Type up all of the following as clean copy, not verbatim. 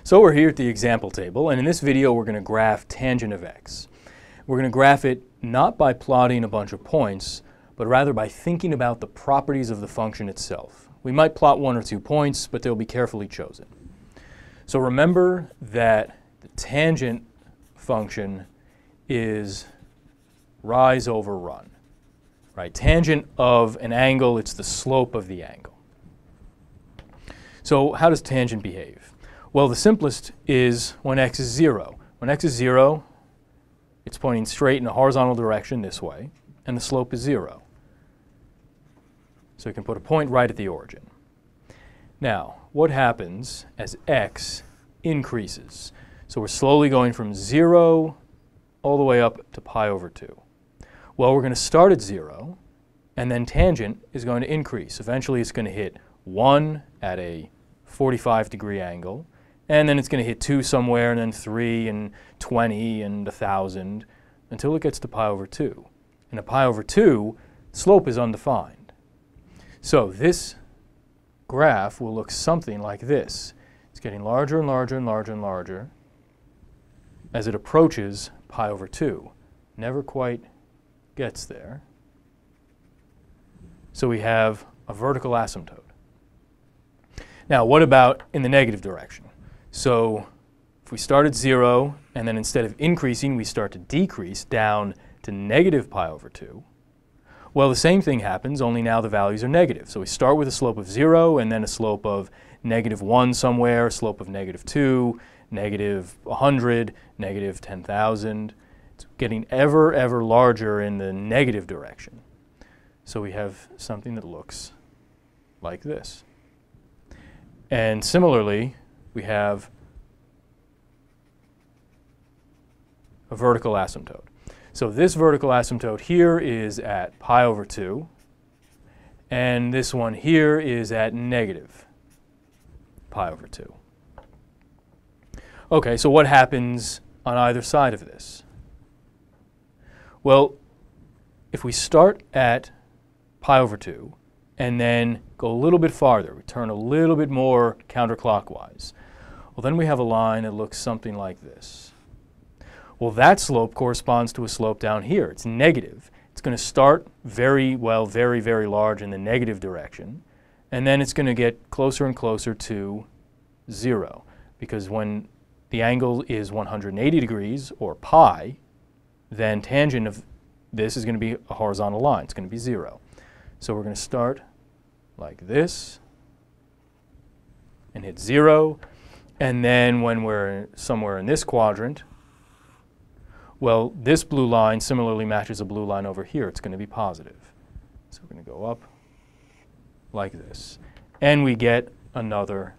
So we're here at the example table, and in this video we're going to graph tangent of x. We're going to graph it not by plotting a bunch of points, but rather by thinking about the properties of the function itself. We might plot 1 or 2 points, but they'll be carefully chosen. So remember that the tangent function is rise over run. Right? Tangent of an angle, it's the slope of the angle. So how does tangent behave? Well, the simplest is when x is 0. When x is 0, it's pointing straight in a horizontal direction this way, and the slope is 0. So you can put a point right at the origin. Now, what happens as x increases? So we're slowly going from 0 all the way up to pi over 2. Well, we're going to start at 0, and then tangent is going to increase. Eventually it's going to hit 1 at a 45-degree angle, and then it's going to hit 2 somewhere, and then 3, and 20, and 1,000, until it gets to pi over 2. And at pi over 2, slope is undefined. So this graph will look something like this. It's getting larger and larger and larger and larger as it approaches pi over 2. Never quite gets there. So we have a vertical asymptote. Now, what about in the negative direction? So if we start at 0, and then instead of increasing, we start to decrease down to negative pi over 2, well, the same thing happens, only now the values are negative. So we start with a slope of 0, and then a slope of negative 1 somewhere, a slope of negative 2, negative 100, negative 10,000. It's getting ever larger in the negative direction. So we have something that looks like this. And similarly, we have a vertical asymptote. So this vertical asymptote here is at pi over 2, and this one here is at negative pi over 2. Okay, so what happens on either side of this? Well, if we start at pi over 2 and then go a little bit farther, we turn a little bit more counterclockwise, well, then we have a line that looks something like this. Well, that slope corresponds to a slope down here. It's negative. It's going to start very large in the negative direction, and then it's going to get closer and closer to 0, because when the angle is 180 degrees, or pi, then tangent of this is going to be a horizontal line. It's going to be 0. So we're going to start like this and hit 0, and then when we're somewhere in this quadrant, well, this blue line similarly matches a blue line over here. It's going to be positive. So we're going to go up like this. And we get another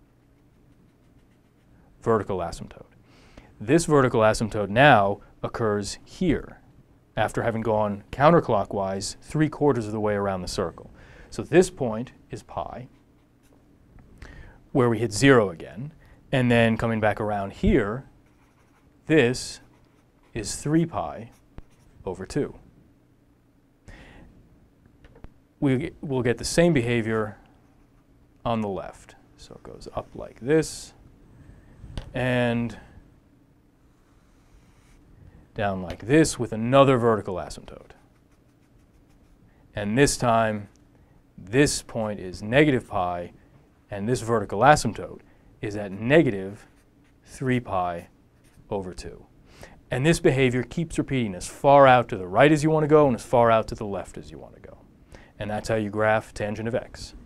vertical asymptote. This vertical asymptote now occurs here after having gone counterclockwise 3/4 of the way around the circle. So this point is pi, where we hit 0 again. And then coming back around here, this is 3 pi over 2. We'll get the same behavior on the left. So it goes up like this and down like this with another vertical asymptote. And this time, this point is negative pi, and this vertical asymptote is at negative 3 pi over 2. And this behavior keeps repeating as far out to the right as you want to go and as far out to the left as you want to go. And that's how you graph tangent of x.